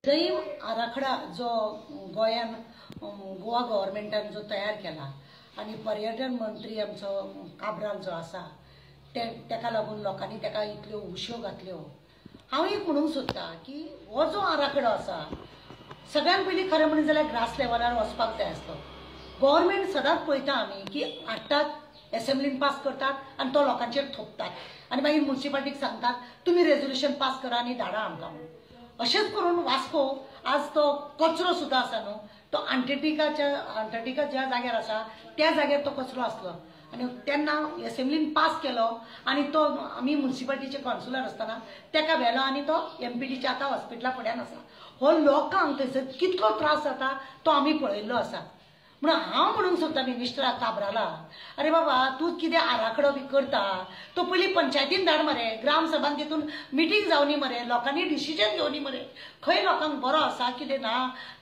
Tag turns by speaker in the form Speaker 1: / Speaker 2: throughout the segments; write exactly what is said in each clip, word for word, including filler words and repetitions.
Speaker 1: Jam आराखडा जो गोयान गोवा गव्हर्मेंटान जो तयार केला आणि पर्यटन मंत्री आमचो काब्राल जो आसा तेका लागून लोकांनी तेका इतल्यो उश्यो घातल्यो। हांव एक म्हणूंक सोदतां की हो जो आराखडो आसा सगळ्यांत पयलीं खरें म्हणलें जाल्यार ग्रास लेवलार वचपाक जाय आसलो। गव्हर्मेंट सदांच पळयता आमी की हाडटात एसेंब्लीन पास करतात आनी तो लोकांचेर थोपतात आनी मागीर म्युनिसिपालिटीक सांगतात तुमी रेजोल्युशन पास करा आनी धाडा आमकां म्हणून। अशेंच करून वास्को आज तो कचरो सुद्दां आसा न्हू तो अंटार्क्टिकाच्या अंटार्क्टिका ज्या जाग्यार आसा त्या जाग्यार तो कचरो आसलो आनी तेन्ना एसेंब्लीन पास केलो आनी तो आमी म्युनिसिपालिटीचे कावन्सिलर आसतना तेका व्हेलो आनी तो एमपीटीच्या आतां हॉस्पिटला फुड्यान आसा। हो लोकांक थंयसर कितलो त्रास जाता तो आमी पळयल्लो आसा। म्हणून हांव म्हणूंक सोदतां मिनिस्टरा काब्राला, अरे बाबा तूं कितें आराखडो बी करता तो पयलीं पंचायतीन धाड मरे, ग्राम सभान तितून मिटींग जावनी मरे, लोकांनी डिसिजन घेवनी मरे, खंय लोकांक बरो आसा कितें ना,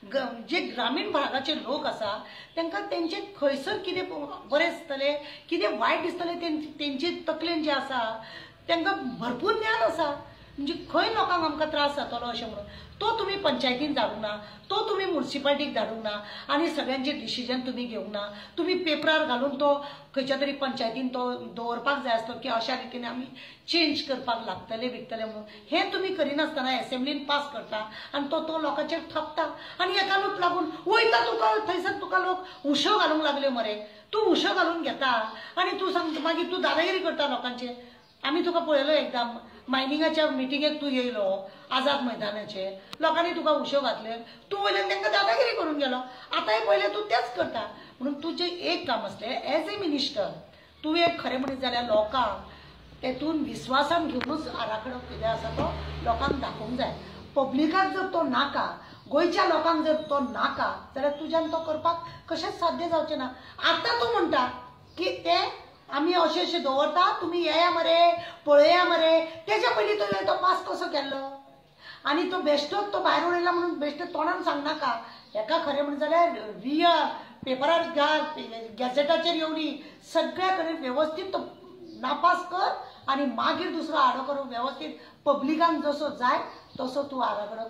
Speaker 1: जे ग्रामीण भागाचे लोक आसा तांकां तेंचे खंयसर कितें बरें दिसतलें कितें वायट दिसतलें तेंचे तकलेन जें आसा तांकां भरपूर ज्ञान आसा। म्हणजे खंय लोकांक आमकां त्रास जातलो अशें म्हणून तो तुमी पंचायतीन धाडूंक ना, तो तुमी म्युनिसिपालिटीक धाडूंक ना आनी सगळ्यांचे डिसिजन तुमी घेवंक ना। तुमी पेपरार घालून तो खंयच्या तरी पंचायतीन तो दवरपाक जाय आसलो की अशा रितीन आमी चेंज करपाक लागतले विकतले म्हणून हें तुमी करिनासतना एसेंब्लीन पास करता आनी तो तो लोकांचेर थपता आनी एकानूच लागून वयता तुका थंयसर तुका लोक उश्यो घालूंक लागल्यो मरे। तूं उश्यो घालून घेता आनी तूं सांग मागीर तूं दादागिरी करता लोकांचेर। आमी तुका पळयलो एकदां मायनिंगाच्या मिटिंगेक तूं येयलो आझाद मैदानाचेर, लोकांनी तुका उश्यो घातले, तूं वयल्यान तांकां दादागिरी करून गेलो। आतांय पयले तूं तेंच करता। म्हणून तुजें एक काम आसलें एज ए मिनिस्टर तूं एक खरें म्हणीत जाल्यार लोकांक तेतून विस्वासान घेवनूच आराखडो कितें आसा तो लोकांक दाखोवंक जाय। पब्लिकाक जर तो नाका, गोंयच्या लोकांक जर तो नाका जाल्यार तुज्यान तो करपाक कशेंच साध्य जावचें ना। आतां तूं म्हणटा की तें आमी अशें अशें दवरता तुमी येया मरे पळया मरे, तेच्या पयलीं तुवें तो पास कसो केल्लो आनी तो बेश्टोच तो भायर उडयला म्हणून बेश्टे तोंडान सांगनाका। हेका खरें म्हणून जाल्यार रियल पेपरार घाल, गॅझेटाचेर येवनी, सगळ्या कडेन वेवस्थीत तो नापास कर आनी मागीर दुसरो आडो करून वेवस्थीत पब्लिकांक जसो जाय तसो तूं आराखडो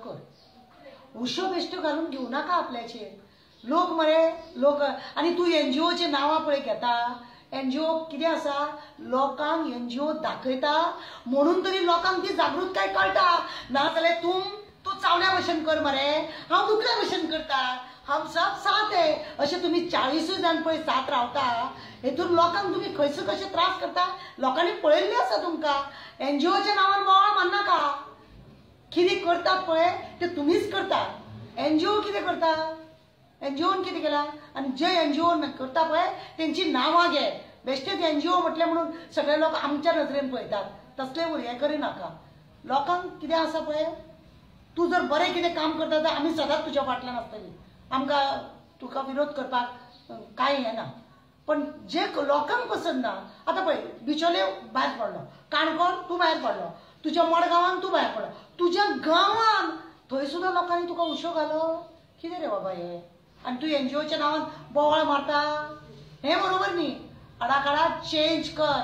Speaker 1: कर। उश्यो बेश्ट्यो घालून घेवं नाका आपल्याचेर। लोक मरे लोक आनी तूं एनजीओचे नांवां पळय घेता, एनजीओ कितें आसा लोकांक एनजीओ दाखयता म्हणून तरी लोकांक ती जागृताय कळटा। नाजाल्यार तूं तूं चावल्या भशेन कर मरे, हांव दुकऱ्या भशेन करता, हम सब साथ है अशें तुमी चाळीसूय जाण पळय साथ रावता हेतून लोकांक तुमी खंयसर कशे त्रास करता लोकांनी पळयल्लें आसा तुमकां। एनजीओच्या नांवान बोवाळ मारनाका, कितें करतात पळय तें तुमीच करता। एनजीओ कितें करता, एनजीओन कितें केलां आनी जे एनजीओ करता पळय तेंची नांवां घे। बेश्टेच एनजीओ म्हटलें म्हणून सगळे लोक आमच्या नजरेन पळयतात, तसलें हें करिनाका। लोकांक कितें आसा पळय तूं जर बरें कितें काम करता जाल्यार आमी सदांच तुज्या फाटल्यान आसतलीं, आमकां तुका विरोध करपाक कांय हें ना। पण जे लोकांक पसंद ना, आतां पळय बिचोले भायर पडलो, काणकोण तूं भायर पडलो, तुज्या मडगांवान तूं भायर पडलो, तुज्या गांवान थंय सुद्दां लोकांनी तुका उश्यो घालो, कितें रे बाबा हें? आनी तूं एनजीओच्या नांवान बोवाळ मारता, हें बरोबर न्ही। आडाकाडा चेंज कर,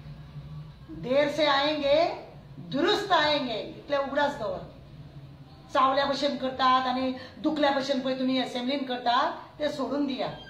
Speaker 1: देर से आएंगे दुरुस्त आएंगे इतलें उगडास दवर। चावल्या भशेन करतात आनी दुखल्या भशेन पळय तुमी एसेंब्लीन करतात तें सोडून दिया।